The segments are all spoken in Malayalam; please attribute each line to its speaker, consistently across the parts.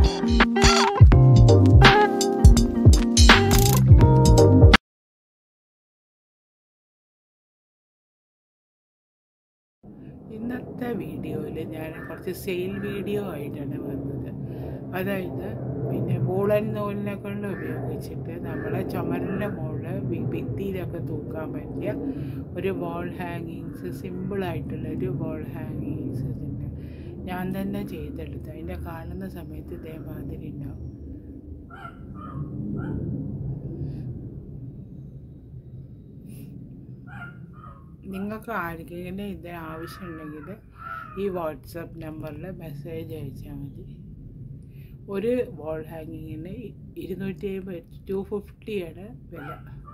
Speaker 1: ഇന്നത്തെ വീഡിയോയിൽ ഞാൻ കുറച്ച് സെയിൽ വീഡിയോ ആയിട്ടാണ് വന്നത്. അതായത് വൂളൻ നൂലിനെ കൊണ്ട് ഉപയോഗിച്ചിട്ട് നമ്മളെ ചുമരിൻ്റെ മുകളിൽ ഭിത്തിയിലൊക്കെ തൂക്കാൻ പറ്റിയ ഒരു വാൾ ഹാങ്ങിങ്സ്, സിമ്പിളായിട്ടുള്ളൊരു വാൾ ഹാങ്ങിങ്സ് ഉണ്ട്. ഞാൻ തന്നെ ചെയ്തെടുത്ത് അതിൻ്റെ കാണുന്ന സമയത്ത് ഇതേമാതിരി ഉണ്ടാവും. നിങ്ങൾക്ക് ആർക്കെങ്കിലും ഇത് ആവശ്യമുണ്ടെങ്കിൽ ഈ വാട്സപ്പ് നമ്പറിൽ മെസ്സേജ് അയച്ചാൽ മതി. ഒരു വാൾ ഹാങ്ങിങ്ങിന് 250 ആണ് വില.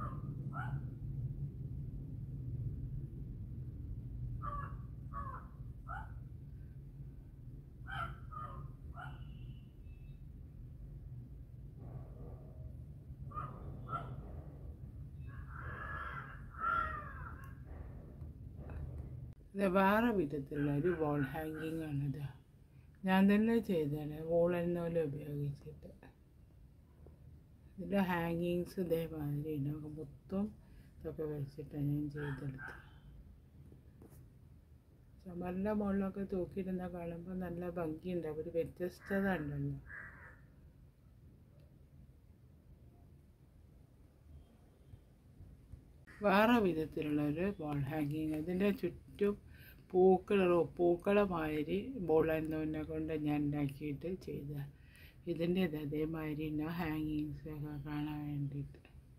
Speaker 1: ഇത് വേറെ വിധത്തിലുള്ള ഒരു വാൾ ഹാങ്ങിങ് ആണിത്. ഞാൻ തന്നെ ചെയ്തതാണ് വൂളൻ നൂല് ഉപയോഗിച്ചിട്ട്. ഇതിൻ്റെ ഹാങ്ങിങ്സ് ഇതേമാതിരി ഉണ്ടാകും. മൊത്തം ഇതൊക്കെ വെച്ചിട്ടാണ് ഞാൻ ചെയ്തെടുത്തത്. ചുമരിൻ്റെ മുകളിലൊക്കെ തൂക്കിയിരുന്ന കാണുമ്പോൾ നല്ല ഭംഗിയുണ്ടാവും, ഒരു വ്യത്യസ്തത ഉണ്ടല്ലോ. വേറെ വിധത്തിലുള്ളൊരു വാൾ ഹാങ്ങിങ്. ഇതിൻ്റെ ചുറ്റും പൂക്കളമാതിരി വൂളൻ നൂലിനെ കൊണ്ട് ഞാൻ ഉണ്ടാക്കിയിട്ട് ചെയ്ത ഇതിൻ്റെ അതേമാതിരി ഹാങ്ങിങ്സൊക്കെ കാണാൻ വേണ്ടിയിട്ട്.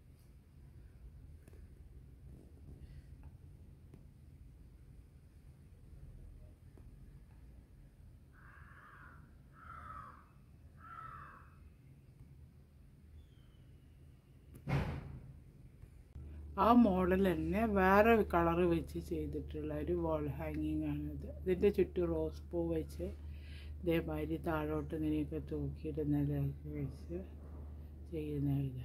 Speaker 1: ആ മോഡൽ തന്നെ വേറെ കളറ് വെച്ച് ചെയ്തിട്ടുള്ള ഒരു വാൾ ഹാങ്ങിങ് ആണിത്. ഇതിൻ്റെ ചുറ്റും റോസ് പൂ വെച്ച് ഇതേമാതിരി താഴോട്ട് ഇങ്ങനെയൊക്കെ തൂക്കിയിടുന്നതൊക്കെ വെച്ച് ചെയ്യുന്ന ഇത്.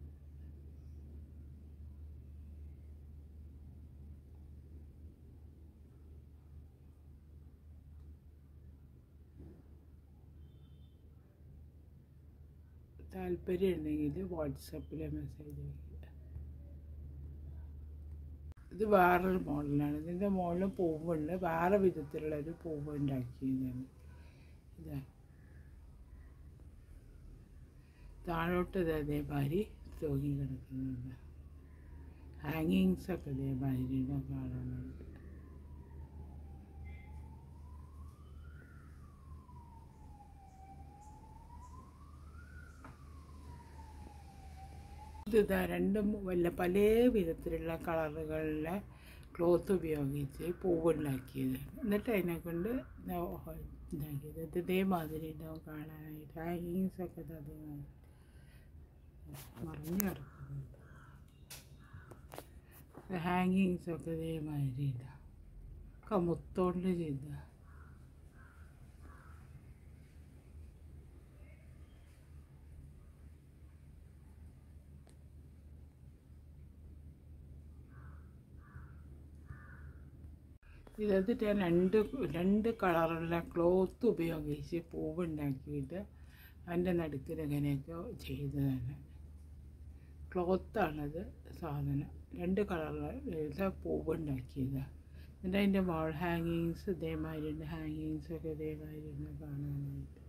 Speaker 1: താല്പര്യം ഉണ്ടെങ്കിൽ വാട്സപ്പിൽ മെസ്സേജ് അയക്കുക. ഇത് വേറൊരു മോഡലാണ്. ഇതിൻ്റെ മുകളിൽ പൂവുണ്ട്, വേറെ വിധത്തിലുള്ളൊരു പൂവ് ഉണ്ടാക്കിയതാണ്. ഇതാ താഴോട്ട് അതേമാതിരി തൂങ്ങി കിടക്കുന്നുണ്ട്. ഹാങ്ങിങ്സൊക്കെ ഇതേമാതിരി കാണാനുണ്ട്. ഇതാ രണ്ടും പല വിധത്തിലുള്ള കളറുകളിലെ ക്ലോത്ത് ഉപയോഗിച്ച് പൂവുണ്ടാക്കിയത്. എന്നിട്ട് അതിനെ കൊണ്ട് ഇതാക്കിയത്. ഇത് ഇതേമാതിരി ഉണ്ടാവും കാണാനായിട്ട്. ഹാങ്ങിങ്സൊക്കെ അതേമാതിരി മറിഞ്ഞു കിടക്കുന്നുണ്ട്. ഹാങ്ങിങ്സൊക്കെ ഇതേമാതിരി ഉണ്ടാവും. മുത്തോണ്ട് ചെയ്ത ഇതിട്ട് ഞാൻ രണ്ട് കളറുള്ള ക്ലോത്ത് ഉപയോഗിച്ച് പൂവുണ്ടാക്കിയിട്ട് അതിൻ്റെ നടുക്കിൽ ഇങ്ങനെയൊക്കെ ചെയ്തതാണ്. ക്ലോത്താണത് സാധനം. 2 കളറുള്ള പൂവുണ്ടാക്കിയതാണ്. എന്നിട്ട് അതിൻ്റെ വാൾ ഹാങ്ങിങ്സ് ഇതേമാതിരി ഉണ്ട്. ഹാങ്ങിങ്സൊക്കെ ഇതേമാതിരി ഉണ്ട് കാണാനായിട്ട്.